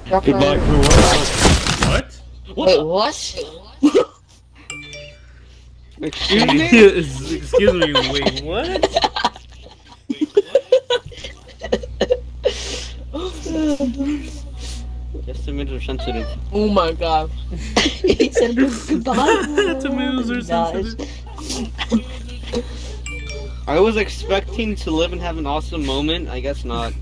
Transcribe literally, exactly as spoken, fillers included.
Goodbye, cool. What? What? Wait, the- what? Excuse me? Excuse me, wait, what? Yes, tomatoes are sensitive. Oh my god. He said goodbye. Tomatoes are Guys. sensitive. I was expecting to live and have an awesome moment. I guess not.